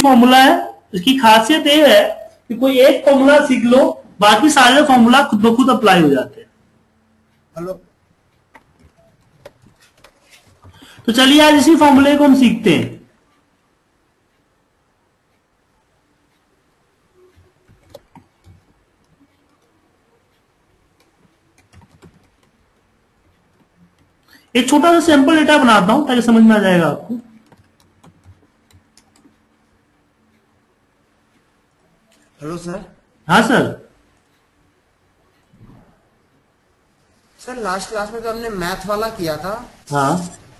Formula है, इसकी खासियत ये है कि कोई एक फॉर्मूला सीख लो, बाकी सारे फॉर्मूला खुद ब खुद अप्लाई हो जाते हैं। हेलो, तो चलिए आज इसी फॉर्मूले को हम सीखते हैं। एक छोटा सा सैंपल डेटा बनाता हूं ताकि समझ में आ जाएगा आपको। Hello sir. हाँ सर। सर लास्ट क्लास में तो हमने मैथ वाला किया था, हाँ,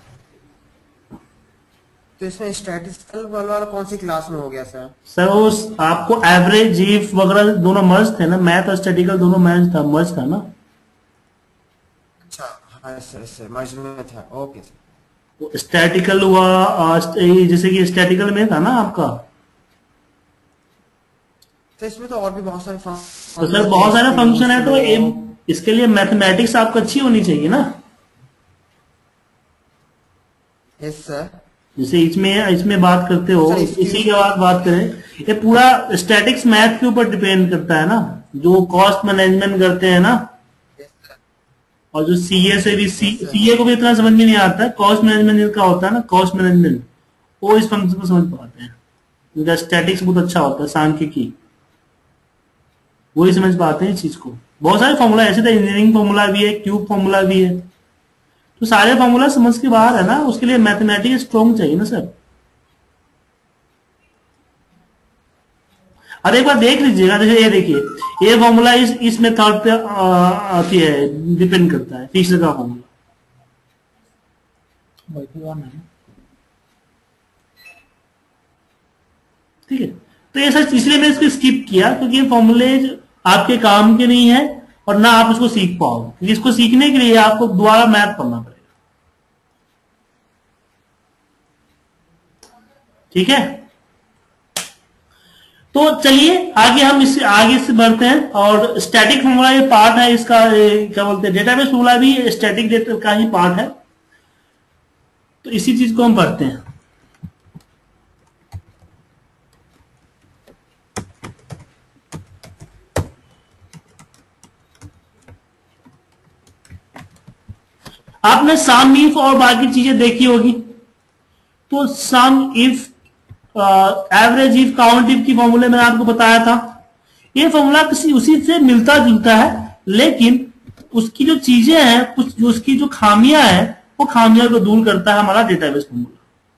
तो इसमें स्टैटिस्टिकल वाला कौन सी क्लास में हो गया सर? सर उस आपको एवरेज, इफ वगैरह दोनों मर्ज थे ना, मैथ और स्टैटिकल दोनों मर्ज था ना। अच्छा, हाँ सर सर मर्ज में था, ओके सर। स्टैटिकल हुआ, जैसे कि स्टैटिकल में था ना आपका, तो इसमें तो और भी बहुत सारे तो सर बहुत सारे फंक्शन है, तो इसके लिए मैथमेटिक्स आपको अच्छी होनी चाहिए ना। Yes sir. जैसे इसमें बात करते हो, इसी के बाद बात करें, ये पूरा स्टैटिक्स मैथ के ऊपर डिपेंड करता है ना, जो कॉस्ट मैनेजमेंट करते हैं ना, और जो सीए से भी सीए को भी इतना समझ में नहीं आता है, कॉस्ट मैनेजमेंट का होता है ना, कॉस्ट मैनेजमेंट, वो इस फंक्शन को समझ पाते हैं। उनका स्टैटिक्स बहुत अच्छा होता है, सांख्यिकी, वही समझ पाते हैं इस चीज को। बहुत सारे फॉर्मूला ऐसे थे, इंजीनियरिंग फॉर्मूला भी है, क्यूब फॉर्मूला भी है, तो सारे फॉर्मूला समझ के बाहर है ना, उसके लिए मैथमेटिक्स स्ट्रॉन्ग चाहिए ना सर। अब एक बार देख लीजिएगा, जैसे ये देखिए, ये फॉर्मूला इस मेथड पे आती है, डिपेंड करता है, तीसरे का फॉर्मूला। ठीक है, तो ये सर इसलिए मैं इसको स्किप किया, क्योंकि ये फॉर्मूले आपके काम के नहीं है, और ना आप इसको सीख पाओगे, क्योंकि इसको सीखने के लिए आपको दोबारा मैथ पढ़ना पड़ेगा। ठीक है, तो चलिए आगे हम इससे आगे से बढ़ते हैं। और स्टैटिक फॉर्मूला ये पार्ट है इसका, क्या बोलते हैं, डेटाबेस फॉर्मूला भी स्टैटिक डेटा का ही पार्ट है, तो इसी चीज को हम पढ़ते हैं। आपने सम इफ और बाकी चीजें देखी होगी, तो sum if, average if, count if की फॉर्मूले मैंने आपको बताया था। ये फॉर्मूला किसी उसी से मिलता जुलता है, लेकिन उसकी जो चीजें हैं, कुछ जो उसकी जो खामियां हैं, वो खामियां को दूर करता है हमारा डेटाबेस फॉर्मूला।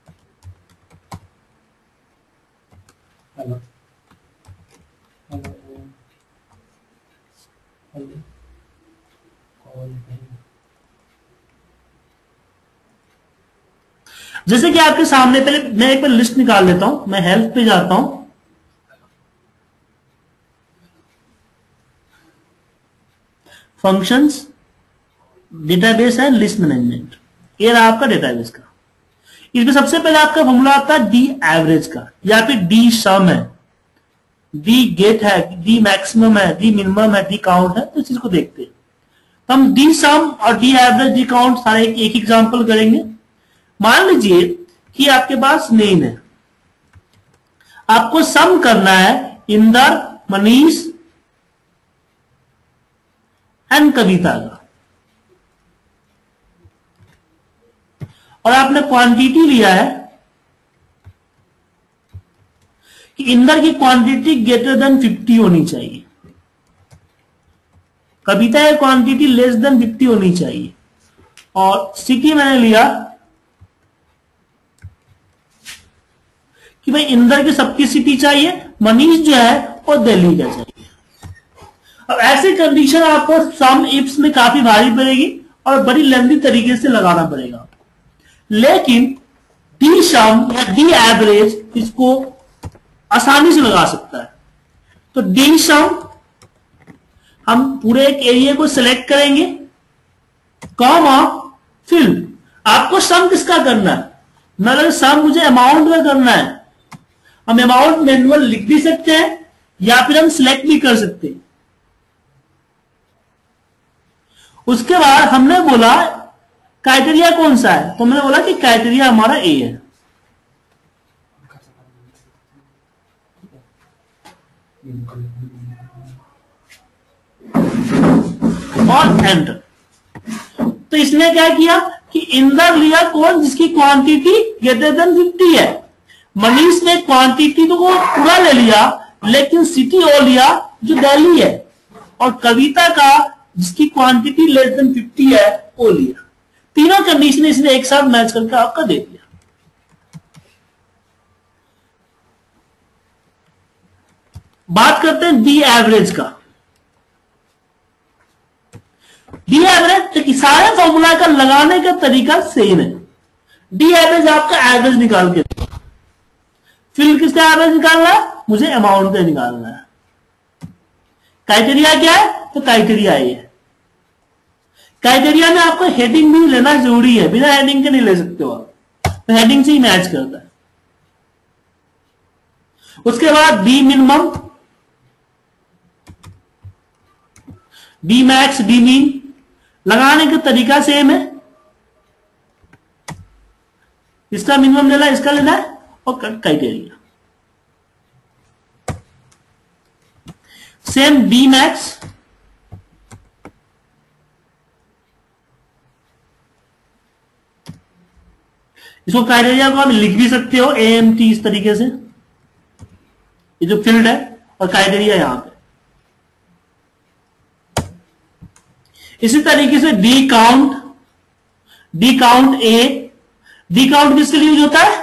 जैसे कि आपके सामने, पहले मैं एक बार लिस्ट निकाल लेता हूं, मैं हेल्प पे जाता हूं, फंक्शंस, डेटाबेस है, लिस्ट मैनेजमेंट, ये रहा आपका डेटाबेस का। इसमें सबसे पहले आपका फॉर्मूला आता है डी एवरेज का, या फिर डी सम है, डी गेट है, डी मैक्सिमम है, डी मिनिमम है, डी काउंट है। तो इस चीज को देखते हैं, तो हम डी सम और डी एवरेज, डी काउंट सारे एक एग्जाम्पल करेंगे। मान लीजिए कि आपके पास नेम है, आपको सम करना है इंदर, मनीष एंड कविता का, और आपने क्वांटिटी लिया है कि इंदर की क्वांटिटी ग्रेटर देन 50 होनी चाहिए, कविता की क्वांटिटी लेस देन 50 होनी चाहिए, और सिटी मैंने लिया कि भाई इंदर की सबकी सिटी चाहिए, मनीष जो है वो दिल्ली का चाहिए। अब ऐसी कंडीशन आपको सम इफ्स में काफी भारी पड़ेगी और बड़ी लेंथी तरीके से लगाना पड़ेगा, लेकिन डी सम या डी एवरेज इसको आसानी से लगा सकता है। तो डी सम, हम पूरे एक एरिया को सिलेक्ट करेंगे, कॉमा, फिर आपको सम किसका करना है, मतलब सम मुझे अमाउंट में करना है। हम अमाउंट मैनुअल लिख भी सकते हैं, या फिर हम सिलेक्ट भी कर सकते हैं। उसके बाद हमने बोला क्राइटेरिया कौन सा है, तो मैंने बोला कि क्राइटेरिया हमारा ए है। और एंटर। तो इसने क्या किया कि इंदर लिया कौन, जिसकी क्वांटिटी ग्रेटर देन 50 है। मनीष ने क्वांटिटी तो को पूरा ले लिया, लेकिन सिटी और लिया जो दिल्ली है, और कविता का जिसकी क्वांटिटी लेस देन 50 है वो लिया। तीनों कंडीशन इसने एक साथ मैच करके आपका दे दिया। बात करते हैं डी एवरेज का। डी एवरेज देखिए सारे फॉर्मूला का लगाने का तरीका सेम है। डी एवरेज आपका एवरेज निकाल के, फिर किसका एवरेज निकालना है, मुझे अमाउंट का निकालना है। क्राइटेरिया क्या है, तो क्राइटेरिया ये है। क्राइटेरिया में आपको हेडिंग भी लेना जरूरी है, बिना हेडिंग के नहीं ले सकते हो आप, तो हेडिंग से ही मैच करता है। उसके बाद D minimum, D max, D mean, लगाने का तरीका सेम है। इसका मिनिमम लेना, इसका लेना है, और क्राइटेरिया सेम। डी मैक्स, इसको क्राइटेरिया को आप लिख भी सकते हो AMT इस तरीके से, ये जो फील्ड है, और क्राइटेरिया यहां पे। इसी तरीके से D count, D count A, D count किसके लिए यूज होता है,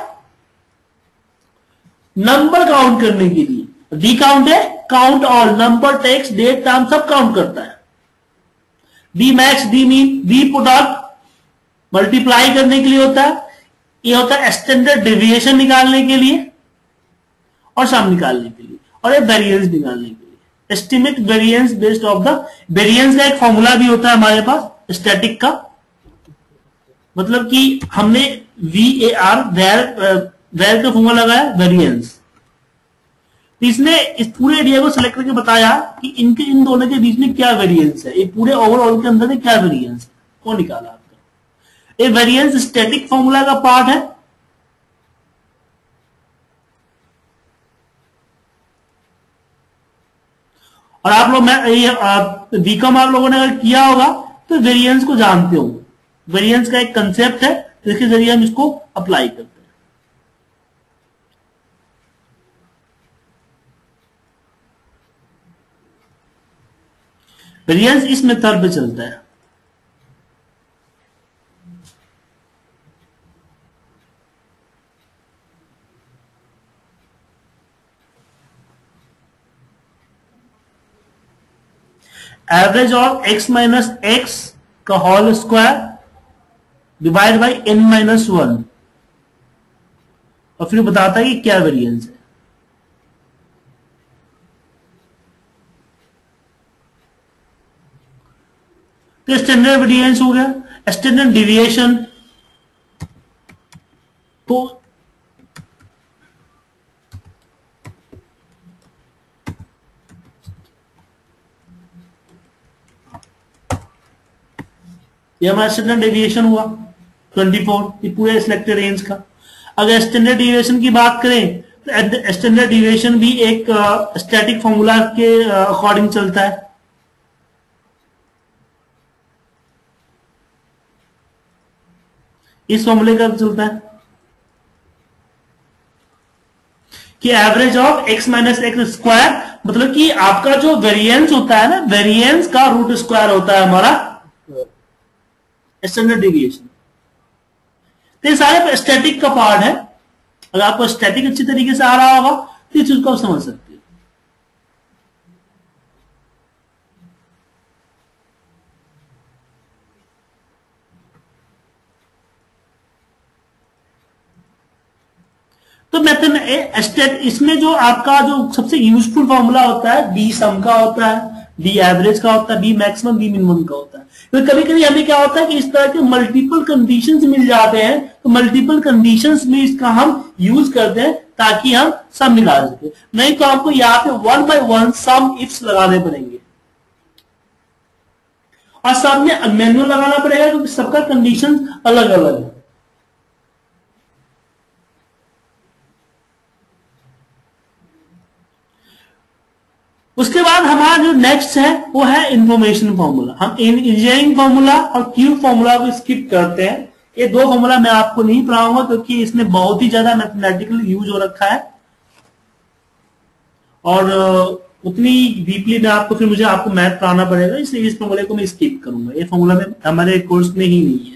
नंबर काउंट करने के लिए। डी काउंट है count all, number, text, date, time सब काउंट करता है। D max, D mean, D product multiply करने के लिए होता है। ये होता है स्टैंडर्ड डेविएशन निकालने के लिए और सम निकालने के लिए, और ये वेरिएंस निकालने के लिए। Estimate variance based of the, variance का एक फॉर्मूला भी होता है हमारे पास स्टैटिक का, मतलब कि हमने VAR वेर का फॉर्मूला लगाया वेरिएंस। इसने इस पूरे एरिया को सिलेक्ट करके बताया कि इनके इन दोनों के बीच में क्या वेरिएंस है, ये पूरे ओवरऑल के अंदर में क्या वेरिएंस है, वो निकाला आपका। ये वेरिएंस स्टैटिक फॉर्मूला का पार्ट है। और आप लोग बीकॉम आप लोगों ने अगर किया होगा तो वेरिएंस को जानते हो। वेरिएंस का एक कंसेप्ट है जिसके जरिए हम इसको अप्लाई करते हैं। वेरिएंस इस मेथड पे चलता है। Average of x minus X का whole square divide by n minus 1, और फिर बताता है कि क्या वेरिएंस है। तो स्टैंडर्ड वेरिएंस हो गया। स्टैंडर्ड डिविएशन, तो ये हमारा स्टैंडर्ड डेविएशन हुआ 24, ये पूरे सिलेक्टेड रेंज का। अगर स्टैंडर्ड डेविएशन की बात करें तो स्टैंडर्ड डेविएशन भी एक स्टैटिक फॉर्मूला के अकॉर्डिंग चलता है। इस फॉर्मूले का चलता है कि average of x minus X square, मतलब कि आपका जो वेरिएंस होता है ना, वेरिएंस का रूट स्क्वायर होता है हमारा स्टैंडर्ड डेविएशन। तो ये सारे स्टैटिक का पार्ट है। अगर आपको स्टैटिक अच्छी तरीके से आ रहा होगा तो इस चीज को आप समझ सकते हो। तो मेथड इसमें जो आपका जो सबसे यूजफुल फॉर्मूला होता है डी सम का होता है, डी एवरेज का होता है, डी मैक्सिमम, डी मिनिमम का होता है। तो कभी कभी हमें क्या होता है कि इस तरह के मल्टीपल कंडीशंस मिल जाते हैं, तो मल्टीपल कंडीशंस में इसका हम यूज करते हैं ताकि हम सम निकाल सके। नहीं तो आपको यहाँ पे 1 by 1 सम इफ्स लगाने पड़ेंगे, और सब में मैनुअल लगाना पड़ेगा क्योंकि सबका कंडीशन अलग अलग है। उसके बाद हमारा जो नेक्स्ट है वो है इंफॉर्मेशन फॉर्मूला। हम इंजीनियरिंग फॉर्मूला और क्यूब फॉर्मूला को स्किप करते हैं। ये दो फॉर्मूला मैं आपको नहीं पढ़ाऊंगा क्योंकि इसमें बहुत ही ज्यादा मैथमेटिकल यूज हो रखा है और उतनी डीपली में आपको मैथ पढ़ाना पड़ेगा, इसलिए इस फॉर्मूले को मैं स्किप करूंगा। ये फॉर्मूला में हमारे कोर्स में ही नहीं है।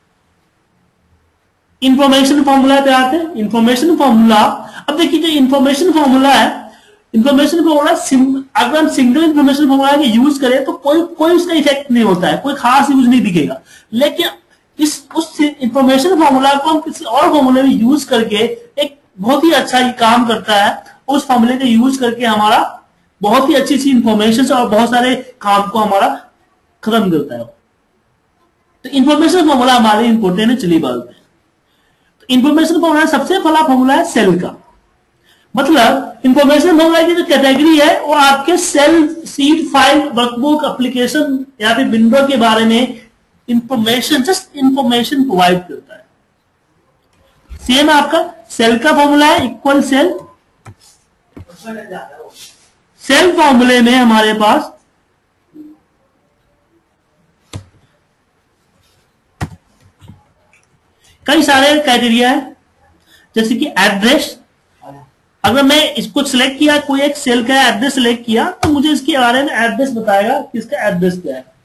इंफॉर्मेशन फॉर्मूला पे आते हैं। इंफॉर्मेशन फॉर्मूला, अब देखिए जो इंफॉर्मेशन फॉर्मूला है, इंफॉर्मेशन फॉर्मूला अगर हम सिंगल इंफॉर्मेशन फॉर्मूला के यूज करें तो कोई उसका इफेक्ट नहीं होता है, कोई खास यूज नहीं दिखेगा। लेकिन उस इंफॉर्मेशन फॉर्मूला को हम किसी और फॉर्मूले में यूज करके एक बहुत ही अच्छा काम करता है। उस फॉर्मूले का यूज करके हमारा बहुत ही अच्छी इंफॉर्मेशन और बहुत सारे काम को हमारा खत्म करता है। तो इंफॉर्मेशन फॉर्मूला हमारे इंपॉर्टेंट है, चलिए बात है। तो इंफॉर्मेशन फॉर्मूला सबसे पहला फॉर्मूला है सेल का। मतलब इंफॉर्मेशन फॉर्मूला की जो कैटेगरी है वो आपके cell, sheet, file, workbook, application या फिर विंडो के बारे में जस्ट इंफॉर्मेशन प्रोवाइड करता है। सेम आपका सेल का फॉर्मूला है इक्वल सेल। सेल फॉर्मूले में हमारे पास कई सारे क्राइटेरिया है, जैसे कि एड्रेस। अगर मैं इसको सिलेक्ट किया, कोई एक सेल का एड्रेस सिलेक्ट किया, तो मुझे इसके बारे में एड्रेस बताएगा कि इसका एड्रेस क्या है।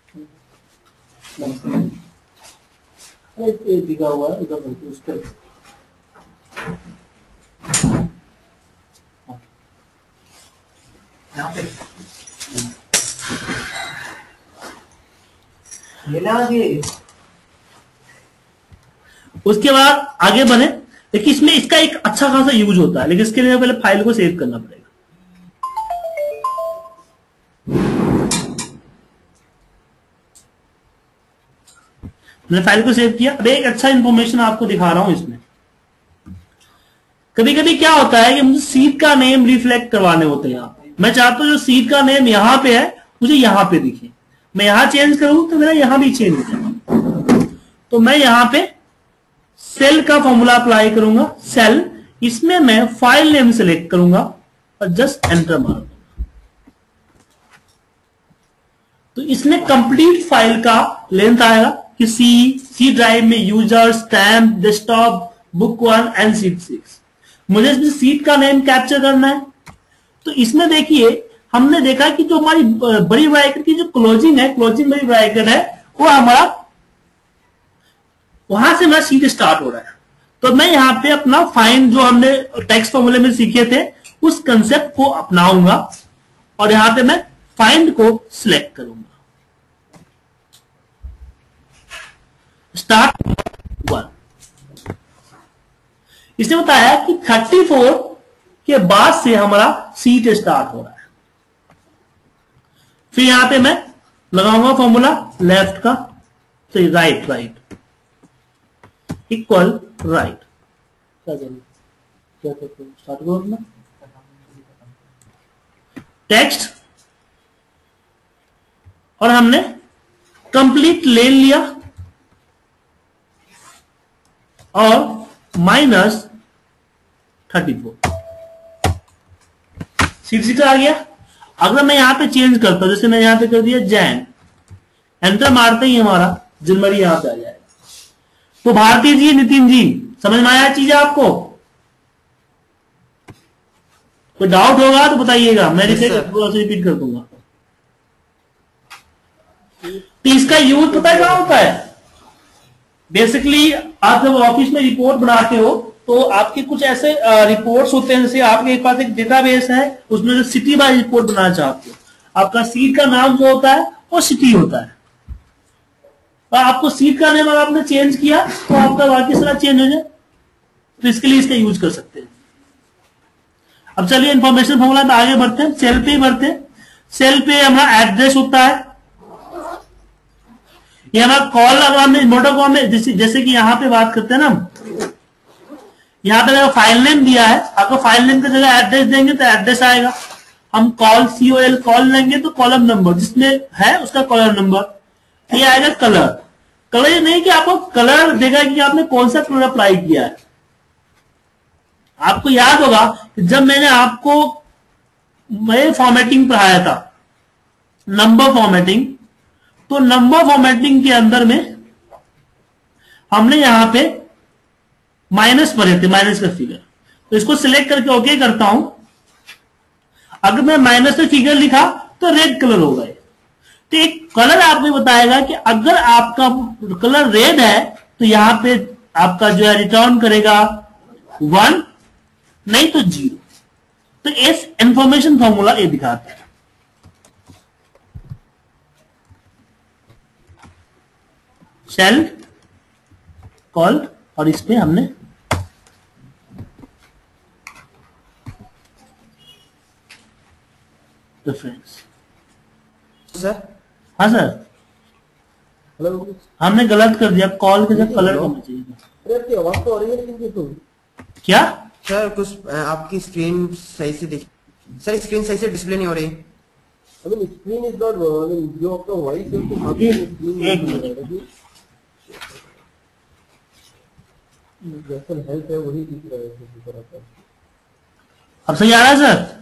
दिखा हुआ है इधर उस पर। उसके बाद आगे बढ़े। देखिए इसमें इसका एक अच्छा खासा यूज होता है, लेकिन इसके लिए पहले फाइल को सेव करना पड़ेगा। मैंने फाइल को सेव किया। अब एक अच्छा इंफॉर्मेशन आपको दिखा रहा हूं। इसमें कभी कभी क्या होता है कि मुझे सीट का नेम रिफ्लेक्ट करवाने होते हैं। यहाँ पे मैं चाहता हूं जो सीट का नेम यहां पे है मुझे यहां पे दिखे। मैं यहां चेंज करूं तो मेरा यहां भी चेंज हो जाएगा। तो मैं यहां पे सेल का फॉर्मूला अप्लाई करूंगा। सेल, इसमें मैं फाइल नेम सेलेक्ट करूंगा और जस्ट एंटर मार दूंगा। तो इसमें कंप्लीट फाइल का लेंथ आएगा कि सी ड्राइव में user, stamp, desktop, book 1 and sheet 6। मुझे इसमें सीट का नेम कैप्चर करना है। तो इसमें देखिए हमने देखा कि जो हमारी बड़ी ब्रैकेट की जो क्लोजिंग है, क्लोजिंग बड़ी ब्रैकेट है, वो हमारा वहां से मेरा सीट स्टार्ट हो रहा है। तो मैं यहां पे अपना फाइंड जो हमने टेक्स्ट फॉर्मूले में सीखे थे उस कंसेप्ट को अपनाऊंगा और यहां पे मैं फाइंड को सिलेक्ट करूंगा। स्टार्ट 1। इसने बताया कि 34 के बाद से हमारा सीट स्टार्ट हो रहा है। फिर यहां पे मैं लगाऊंगा फॉर्मूला लेफ्ट का, तो राइट इक्वल राइट। क्या स्टार्ट करो ना टेक्स्ट, और हमने कंप्लीट ले लिया और -34 सीट आ गया। अगर मैं यहां पे चेंज करता हूं, जैसे मैं यहां पे कर दिया जैन, एंटर मारते ही हमारा जनवरी यहां पे आ जाएगा। तो भारती जी, नितिन जी, समझ में आया चीज आपको? कोई डाउट होगा तो बताइएगा, मैं रिपीट कर दूंगा। तो इसका यूज पता है क्या होता है? बेसिकली आप जब ऑफिस में रिपोर्ट बनाते हो तो आपके कुछ ऐसे रिपोर्ट्स होते हैं, जैसे आपके पास एक डेटाबेस है, उसमें जो सिटी वाइज रिपोर्ट बनाना चाहते हो, आपका सीट का नाम जो होता है वो सिटी होता है, और आपको सीट का नेम अगर आपने चेंज किया तो आपका बाकी सारा चेंज हो जाए। तो इसके लिए इसका यूज कर सकते हैं। अब चलिए इंफॉर्मेशन फॉर्मूला पे आगे बढ़ते हैं। सेल पे बढ़ते हैं। सेल पे हमारा एड्रेस होता है, ये हमारा कॉल। अगर हमने इम्पोर्टेंट कॉल में जैसे कि यहां पे बात करते हैं ना, यहां पे अगर फाइल नेम दिया है, आपको फाइल नेम की जगह एड्रेस देंगे तो एड्रेस आएगा। हम कॉल COL कॉल लेंगे तो कॉलम नंबर जिसमें है उसका कॉलम नंबर। ये आएगा कलर। कलर ये नहीं कि आपको कलर देगा कि आपने कौन सा कलर अप्लाई किया है। आपको याद होगा कि जब मैंने आपको मैं फॉर्मेटिंग पढ़ाया था, नंबर फॉर्मेटिंग। तो नंबर फॉर्मेटिंग के अंदर में हमने यहां पे माइनस पढ़े थे, माइनस का फिगर। तो इसको सिलेक्ट करके ओके करता हूं। अगर मैं माइनस में फिगर लिखा तो रेड कलर होगा। तो एक कलर आपको बताएगा कि अगर आपका कलर रेड है तो यहां पे आपका जो है रिटर्न करेगा 1, नहीं तो 0। तो इस इंफॉर्मेशन फॉर्मूला ये दिखाता है। शेल कॉल, और इस पे हमने रेफरेंस। सर हाँ सर, हेलो। हमने गलत कर दिया, कॉल के साथ कलर होना चाहिए था। अरे आपकी आवाज तो आ रही है लेकिन क्यों तो? क्या सर कुछ आपकी स्क्रीन सही से दिख, सर स्क्रीन सही से डिस्प्ले नहीं हो रही। I mean screen is not I mean जो आपका वॉइस है तो आपकी स्क्रीन एक नहीं मिनट। है जैसा हेल्थ है वही दिख रहा है इसी तरह का। अब सही आ रहा है सर?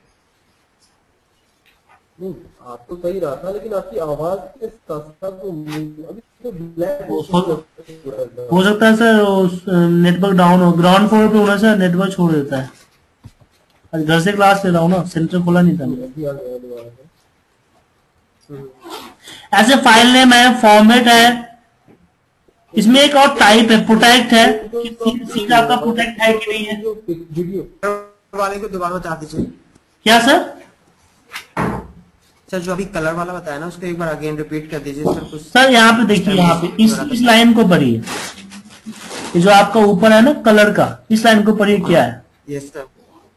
नहीं आप तो सही रहा था लेकिन आपकी आवाज के साथ साथ तो अभी तो ब्लैक हो सकता है सर नेटवर्क डाउन हो, ग्राउंड फ्लोर पे होना सर, नेटवर्क छोड़ देता है। आज घर से क्लास ले रहा हूँ ना, सेंटर खोला नहीं था मेरा। ऐसे फाइल नेम है, फॉर्मेट है, इसमें एक और टाइप है, प्रोटेक्ट है कि सीधा आपका प्रोटेक्ट है कि नहीं है। वीडियो वाले को दोबारा बता दीजिए। क्या सर? सर जो अभी कलर वाला बताया ना उसको एक बार अगेन रिपीट कर दीजिए सर। कुछ सर यहाँ पे देखिए, यहाँ पे इस लाइन को पढ़िए, ये जो आपका ऊपर है ना कलर का, इस लाइन को पढ़िए क्या है। Yes sir.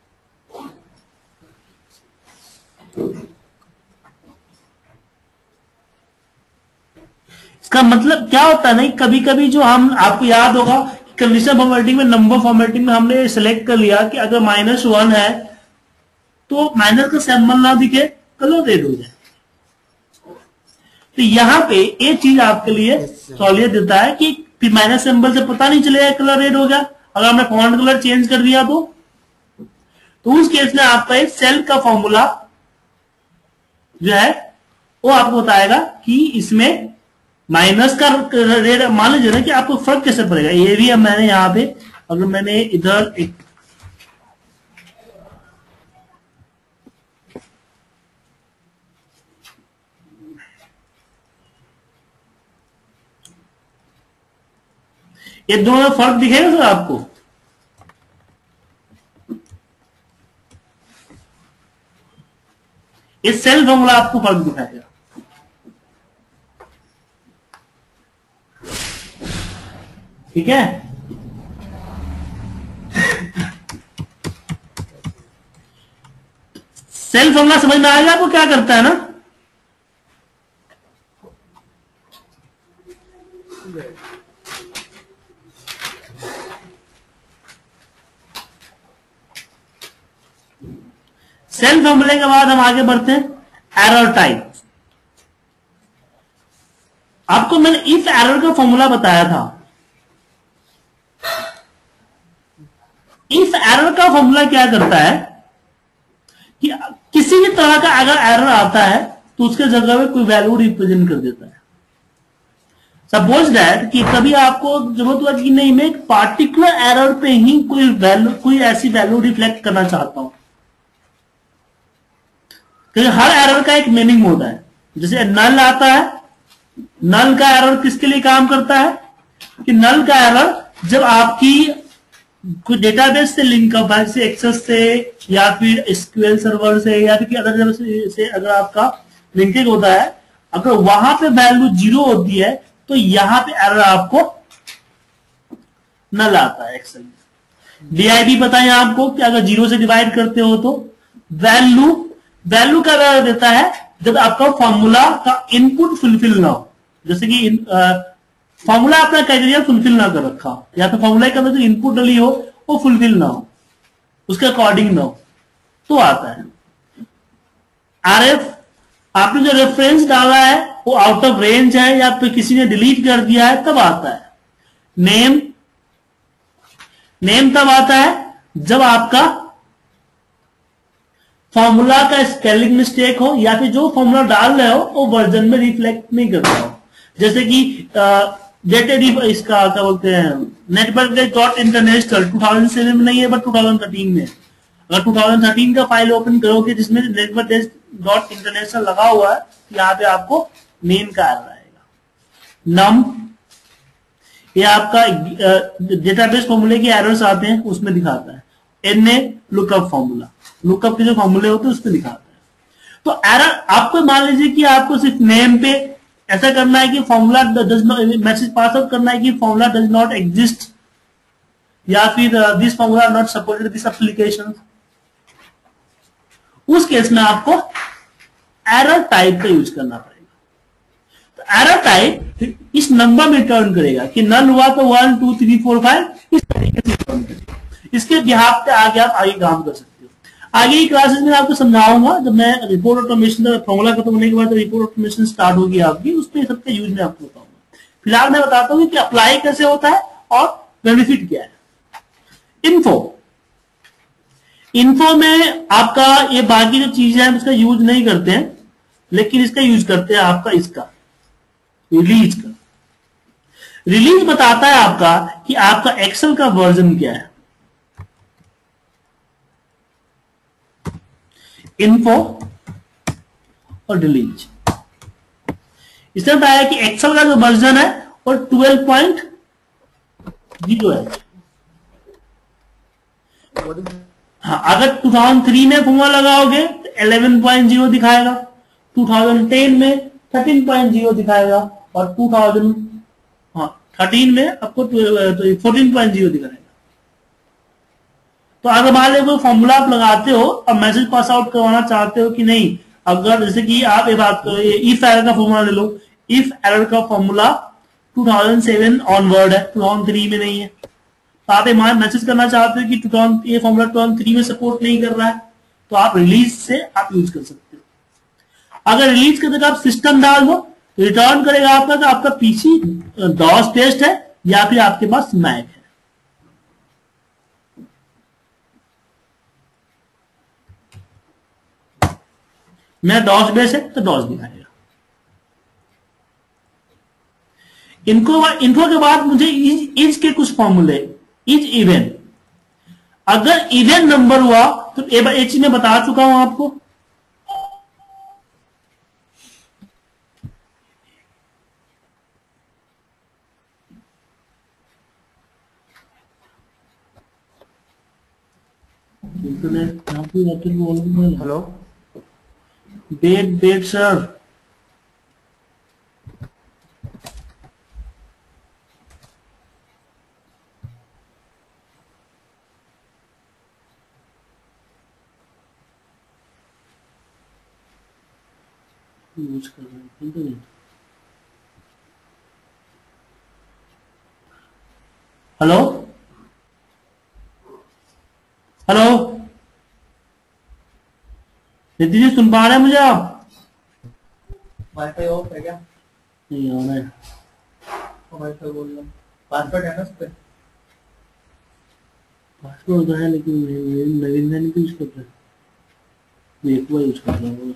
इसका मतलब क्या होता है ना, कभी कभी जो हम, आपको याद होगा कंडीशनल फॉर्मेटिंग में, नंबर फॉर्मेटिंग में हमने सिलेक्ट कर लिया कि अगर -1 है तो माइनस का सिंबल ना दिखे, कलर रेड हो जाए। तो यहां पे ये चीज आपके लिए सहूलियत देता है कि माइनस सिंबल से पता नहीं चलेगा कलर रेड हो गया। अगर हमने फॉन्ट कलर चेंज कर दिया तो उस केस में आपका एक सेल का फॉर्मूला जो है वो आपको बताएगा कि इसमें माइनस का रेड, मान लीजिए ना कि आपको फर्क कैसे पड़ेगा। ये भी अब मैंने यहां पे, अगर मैंने इधर एक ये दोनों में फर्क दिखेगा सर आपको? इस सेल फॉर्मूला आपको फर्क दिखाएगा। ठीक है, सेल फॉर्मूला समझ में आएगा आपको क्या करता है ना। सेल फॉर्मूले के बाद हम आगे बढ़ते हैं एरर टाइप। आपको मैंने इफ एरर का फॉर्मूला बताया था। इफ एरर का फॉर्मूला क्या करता है कि किसी भी तरह का अगर एरर आता है तो उसके जगह में कोई वैल्यू रिप्रेजेंट कर देता है। सपोज दैट कि कभी आपको जरूरत हुआ कि नहीं, मैं एक पार्टिकुलर एरर पे ही कोई ऐसी वैल्यू रिफ्लेक्ट करना चाहता हूं, क्योंकि हर एरर का एक मीनिंग होता है। जैसे नल आता है, नल का एरर किसके लिए काम करता है कि नल का एरर जब आपकी कोई डेटाबेस से लिंक अप है, जैसे एक्सेस से या फिर एसक्यूएल सर्वर से या फिर अदर से अगर आपका लिंकिंग होता है, अगर वहां पे वैल्यू 0 होती है तो यहां पे एरर आपको नल आता है। एक्सेल डीआईडी पता है आपको कि अगर 0 से डिवाइड करते हो तो वैल्यू का एरर देता है जब आपका फॉर्मूला का इनपुट फुलफिल ना हो। जैसे कि फॉर्मूला अपना क्राइटेरिया फुलफिल ना कर रखा हो, या तो फॉर्मूला के अंदर जो इनपुट डली हो वो फुलफिल ना हो, उसके अकॉर्डिंग ना हो, तो आता है। आरएफ आपने जो रेफरेंस डाला है वो आउट ऑफ रेंज है या फिर किसी ने डिलीट कर दिया है, तब आता है। नेम तब आता है जब आपका फॉर्मूला का स्पेलिंग मिस्टेक हो या फिर जो फॉर्मूला डाल रहे हो वो वर्जन में रिफ्लेक्ट नहीं करता हो। जैसे कि डेटेड इसका क्या बोलते हैं, नेटवर्क डॉट इंटरनेशनल 2007 में नहीं है बट 2013 में। अगर 2013 का फाइल ओपन करोगे जिसमें नेटवर्क डॉट इंटरनेशनल लगा हुआ है, यहाँ पे आपको मेन का एरर आएगा। नम ये आपका डेटाबेस फॉर्मूले के एरर्स आते हैं उसमें दिखाता है। N A lookup formula, lookup के जो फॉर्मूले होते हैं उसमें दिखाता है। तो एरर आपको मान लीजिए कि आपको सिर्फ नेम पे ऐसा करना है कि formula does not, message pass out करना है कि फॉर्मूला डज नॉट एग्जिस्ट या फिर this formula not supported this application. उस केस में आपको एरर टाइप का यूज करना पड़ेगा। तो एरर टाइप इस नंबर में रिटर्न करेगा कि नल हुआ तो 1 2 3 4 5 इस तरीके से रिटर्न करेगा। इसके बिहाफ पे आगे आप आगे काम कर सकते हो। आगे की क्लासेस में आपको समझाऊंगा, जब मैं रिपोर्ट ऑटोमेशन का फॉर्मूला खत्म होने के बाद रिपोर्ट ऑटोमेशन स्टार्ट होगी आपकी, उसमें सबका यूज मैं आपको बताऊंगा। फिलहाल मैं बताता हूँ कि अप्लाई कैसे होता है और बेनिफिट क्या है। इन्फो में आपका ये बाकी जो चीजें हैं उसका यूज नहीं करते हैं, लेकिन इसका यूज करते हैं आपका इसका रिलीज का। रिलीज बताता है आपका कि आपका एक्सेल का वर्जन क्या है। इन्फो और रिलीज इसने बताया कि एक्सेल का जो वर्जन है वो 12.0 है। हाँ, अगर 2003 में फॉर्मूला लगाओगे तो 11.0 दिखाएगा, 2010 में 13.0 दिखाएगा और 2013 में आपको 14.0 दिखाएगा। तो अगर मान लो कोई फॉर्मूला आप लगाते हो और मैसेज पास आउट करवाना चाहते हो कि नहीं, अगर जैसे कि आप ये बात करो, इफ एरर का फॉर्मूला ले लो, इफ एरर का फॉर्मूला 2007 ऑनवर्ड है, 2003 में नहीं है। तो आप मैसेज करना चाहते हो कि ये फॉर्मूला 2003 में सपोर्ट नहीं कर रहा है, तो आप रिलीज से आप यूज कर सकते हो। अगर रिलीज करते आप सिस्टम डाल दो, रिटर्न करेगा आपका तो आपका पीसी डॉस बेस्ड है या फिर आपके पास मैक है। मेरा डॉस बेस है तो डॉस दिखाएगा। इनको के बाद मुझे इज के कुछ फॉर्मूले, इज इवन, अगर इवन नंबर हुआ तो एक चीज मैं बता चुका हूं आपको, internet hello date sir. Use कर रहे हैं internet. Hello hello Nitin ji, सुन पा रहे हैं मुझे आप? वाईफाई ऑफ है क्या? नहीं हो रहा है। वाईफाई बोल रहा हूँ, पासवर्ड है ना उस पर? पासवर्ड तो है लेकिन नवीन नहीं यूज कर रहे, मैं एक बार यूज कर रहा हूँ।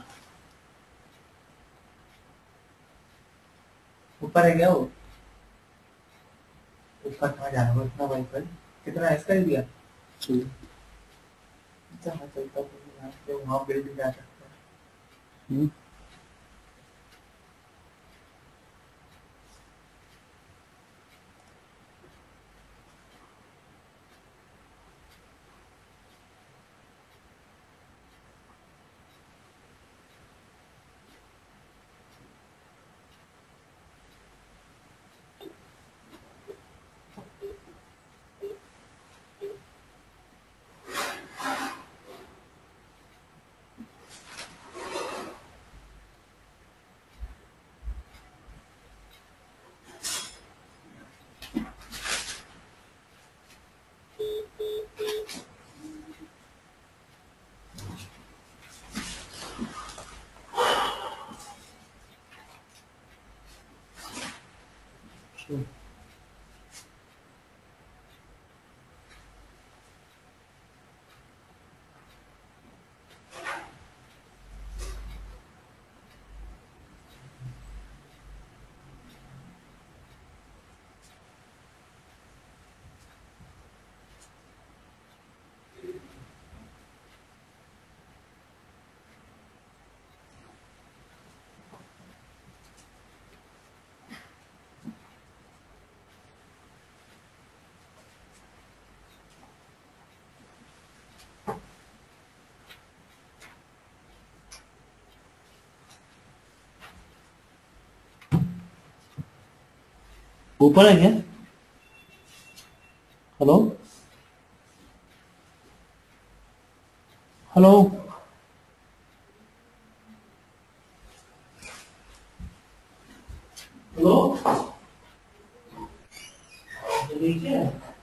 ऊपर है क्या वो? ऊपर कहाँ जाना है इतना वाईफाई? कितना है इसका दिया? चलो जहाँ चलता हूँ यहाँ से वहाँ बिल्डिंग जा सकता है। ऊपर है क्या? हेलो हेलो हेलो, देखिए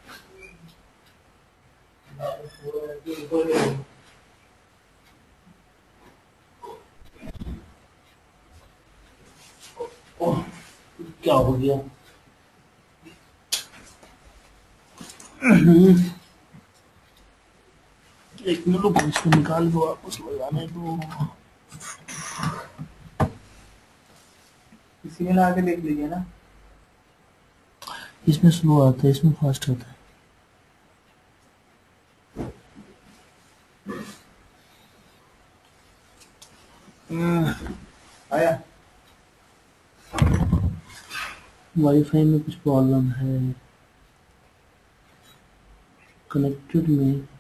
ओह, क्या हो गया? एक मिनट रुको, इसको निकाल दो, वापस लगाने दो। इसी में ला के देख लीजिए ना। इसमें स्लो आता है, इसमें फास्ट आता है। आया। वाईफाई में कुछ प्रॉब्लम है, कनेक्टेड में